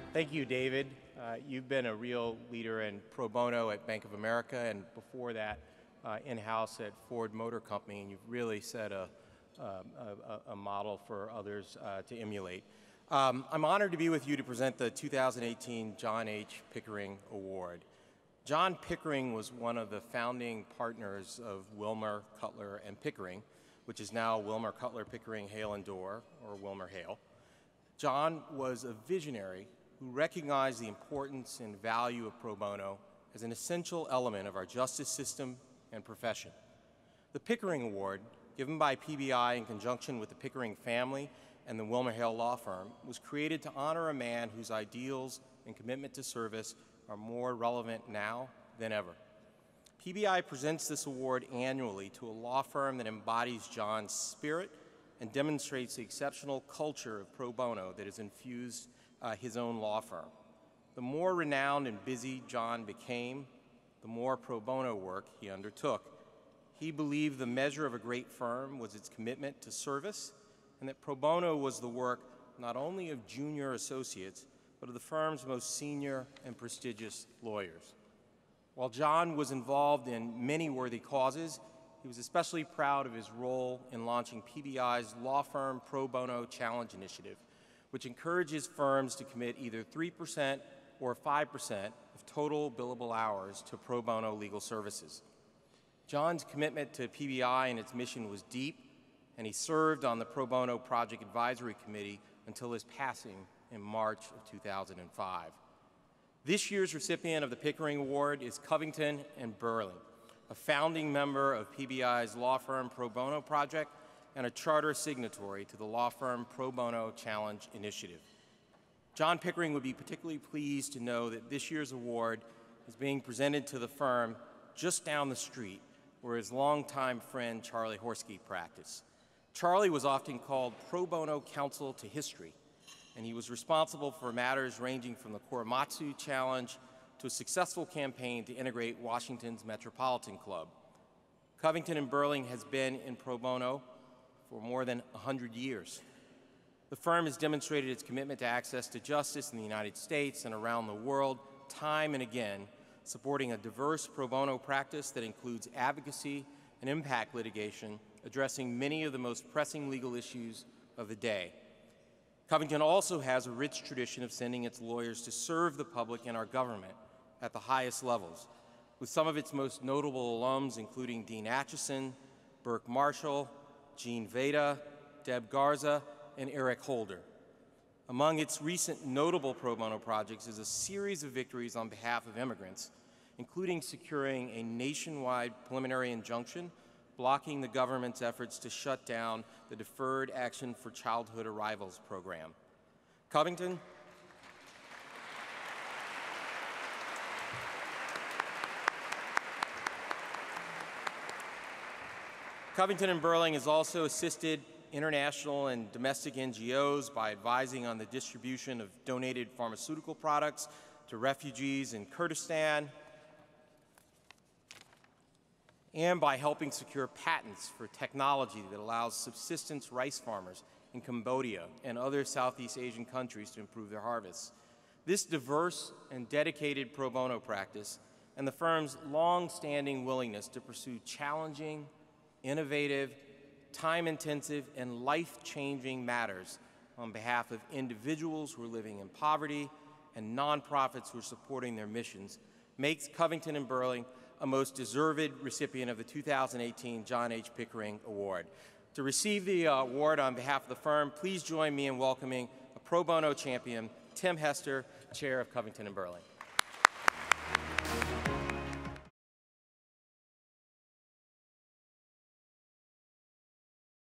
Thank you, David. You've been a real leader in pro bono at Bank of America, and before that, in-house at Ford Motor Company, and you've really set a model for others to emulate. I'm honored to be with you to present the 2018 John H. Pickering Award. John Pickering was one of the founding partners of Wilmer, Cutler, and Pickering, which is now Wilmer, Cutler, Pickering, Hale and Dorr, or WilmerHale. John was a visionary who recognized the importance and value of pro bono as an essential element of our justice system and profession. The Pickering Award, given by PBI in conjunction with the Pickering family and the WilmerHale law firm, was created to honor a man whose ideals and commitment to service are more relevant now than ever. PBI presents this award annually to a law firm that embodies John's spirit and demonstrates the exceptional culture of pro bono that has infused his own law firm. The more renowned and busy John became, the more pro bono work he undertook. He believed the measure of a great firm was its commitment to service, and that pro bono was the work not only of junior associates, but of the firm's most senior and prestigious lawyers. While John was involved in many worthy causes, he was especially proud of his role in launching PBI's Law Firm Pro Bono Challenge Initiative, which encourages firms to commit either 3% or 5% of total billable hours to pro bono legal services. John's commitment to PBI and its mission was deep, and he served on the Pro Bono Project Advisory Committee until his passing in March of 2005. This year's recipient of the Pickering Award is Covington & Burling, a founding member of PBI's Law Firm Pro Bono Project and a charter signatory to the Law Firm Pro Bono Challenge Initiative. John Pickering would be particularly pleased to know that this year's award is being presented to the firm just down the street where his longtime friend Charlie Horsky practiced. Charlie was often called pro bono counsel to history, and he was responsible for matters ranging from the Korematsu Challenge to a successful campaign to integrate Washington's Metropolitan Club. Covington & Burling has been in pro bono for more than 100 years. The firm has demonstrated its commitment to access to justice in the United States and around the world time and again, supporting a diverse pro bono practice that includes advocacy and impact litigation, addressing many of the most pressing legal issues of the day. Covington also has a rich tradition of sending its lawyers to serve the public and our government at the highest levels, with some of its most notable alums including Dean Acheson, Burke Marshall, Gene Veda, Deb Garza, and Eric Holder. Among its recent notable pro bono projects is a series of victories on behalf of immigrants, including securing a nationwide preliminary injunction blocking the government's efforts to shut down the Deferred Action for Childhood Arrivals program. Covington & Burling has also assisted international and domestic NGOs by advising on the distribution of donated pharmaceutical products to refugees in Kurdistan, and by helping secure patents for technology that allows subsistence rice farmers in Cambodia and other Southeast Asian countries to improve their harvests. This diverse and dedicated pro bono practice and the firm's long-standing willingness to pursue challenging, innovative, time-intensive, and life-changing matters on behalf of individuals who are living in poverty and nonprofits who are supporting their missions makes Covington & Burling a most deserved recipient of the 2018 John H. Pickering Award. To receive the award on behalf of the firm, please join me in welcoming a pro bono champion, Tim Hester, Chair of Covington & Burling.